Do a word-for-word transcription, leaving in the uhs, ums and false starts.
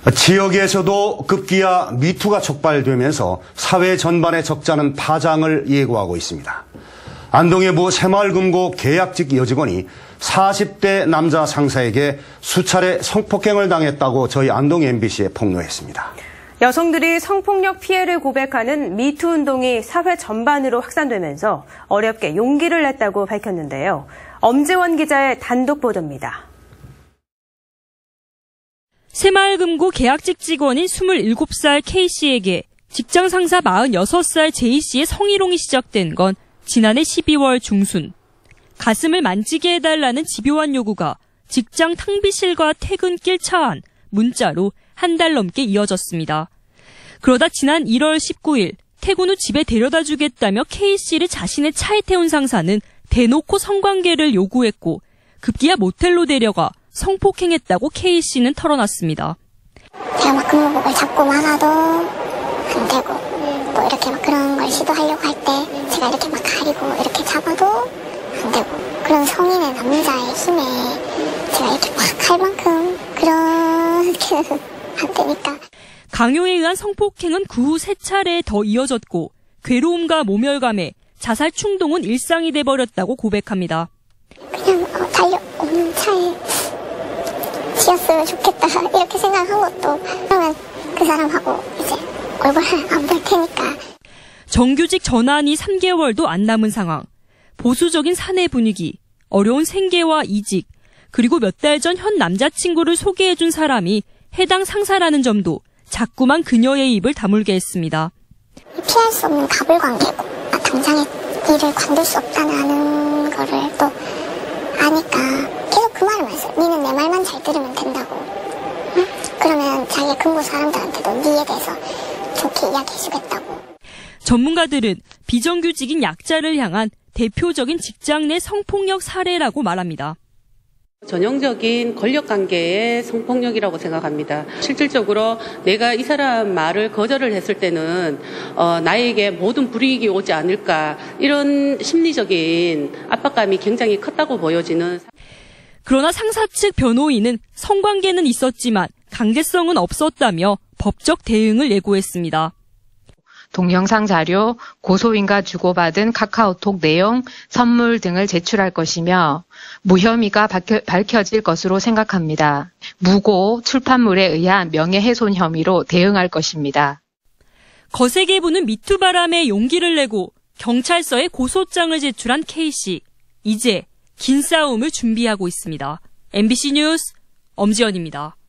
지역에서도 급기야 미투가 촉발되면서 사회 전반의 적잖은 파장을 예고하고 있습니다. 안동의 모 새마을금고 계약직 여직원이 사십 대 남자 상사에게 수차례 성폭행을 당했다고 저희 안동 엠비씨에 폭로했습니다. 여성들이 성폭력 피해를 고백하는 미투 운동이 사회 전반으로 확산되면서 어렵게 용기를 냈다고 밝혔는데요. 엄재원 기자의 단독 보도입니다. 새마을금고 계약직 직원인 스물일곱 살 K씨에게 직장 상사 마흔여섯 살 J씨의 성희롱이 시작된 건 지난해 십이월 중순. 가슴을 만지게 해달라는 집요한 요구가 직장 탕비실과 퇴근길 차 안, 문자로 한 달 넘게 이어졌습니다. 그러다 지난 일월 십구일 퇴근 후 집에 데려다 주겠다며 K씨를 자신의 차에 태운 상사는 대놓고 성관계를 요구했고 급기야 모텔로 데려가 성폭행했다고 K씨는 털어놨습니다. 제가 막 근무복을 잡고 말아도 안 되고 또 이렇게 막 그런 걸 시도하려고 할 때 제가 이렇게 막 가리고 이렇게 잡아도 안 되고 그런 성인의 남자의 힘에 제가 이렇게 막 할 만큼 그렇게 안 되니까. 강요에 의한 성폭행은 그 후 세 차례 더 이어졌고 괴로움과 모멸감에 자살 충동은 일상이 돼버렸다고 고백합니다. 그냥 어, 달려오는 차에 지었으면 좋겠다 이렇게 생각한 것도 그러면 그 사람하고 이제 얼굴을 안 볼 테니까. 정규직 전환이 삼 개월도 안 남은 상황. 보수적인 사내 분위기, 어려운 생계와 이직, 그리고 몇 달 전 현 남자친구를 소개해준 사람이 해당 상사라는 점도 자꾸만 그녀의 입을 다물게 했습니다. 피할 수 없는 가불관계고 아, 당장의 일을 관둘 수 없다는 거를 또 아니까 계속 그 말을 했어요. 니는 내 말만 잘 들으면 된다고. 응? 그러면 자기 근무 사람들한테도 니에 대해서 좋게 이야기해주겠다고. 전문가들은 비정규직인 약자를 향한 대표적인 직장 내 성폭력 사례라고 말합니다. 전형적인 권력관계의 성폭력이라고 생각합니다. 실질적으로 내가 이 사람 말을 거절을 했을 때는 어, 나에게 모든 불이익이 오지 않을까 이런 심리적인 압박감이 굉장히 컸다고 보여지는. 그러나 상사 측 변호인은 성관계는 있었지만 강제성은 없었다며 법적 대응을 예고했습니다. 동영상 자료, 고소인과 주고받은 카카오톡 내용, 선물 등을 제출할 것이며 무혐의가 밝혀질 것으로 생각합니다. 무고, 출판물에 의한 명예훼손 혐의로 대응할 것입니다. 거세게 부는 미투 바람에 용기를 내고 경찰서에 고소장을 제출한 K씨. 이제 긴 싸움을 준비하고 있습니다. 엠비씨 뉴스 엄지연입니다.